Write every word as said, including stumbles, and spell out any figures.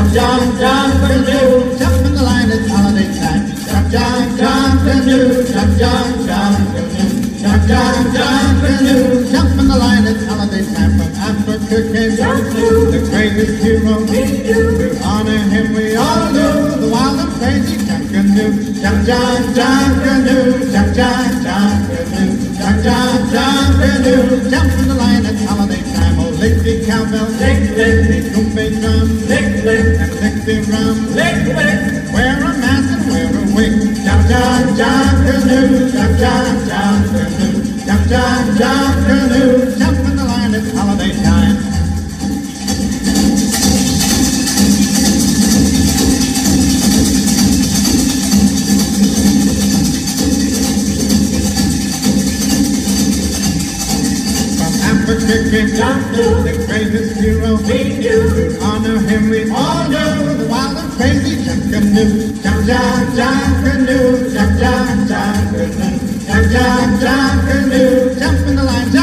jump, Junkanoo. Jump in the line, it's holiday time. Jump, jump, Junkanoo. Jump, jump, Junkanoo. Jump, jump, Junkanoo. Jump in the line, it's holiday time. From Africa came Junkanoo, the greatest hero. To honor him we all do, the wild and crazy Junkanoo. Jump, jump, Junkanoo. Jump, jump, Junkanoo. Jump, jump, Junkanoo. Jump in the line, it's holiday time. Oh, lick the cowbell, lick, lick, Goombay drum, lick, lick, and lick the rum, lick, lick. Wear a mask and wear a wig. Jump, jump, Junkanoo. Jump, jump, Junkanoo. Jump, jump, Junkanoo. Jump in the line, it's holiday time. Africa Junkanoo, the greatest hero we do. To honor him we all do, the wild and crazy Junkanoo. Jump, jump, Junkanoo. Jump, jump, Junkanoo. Jump, jump, Junkanoo. Jump in the line.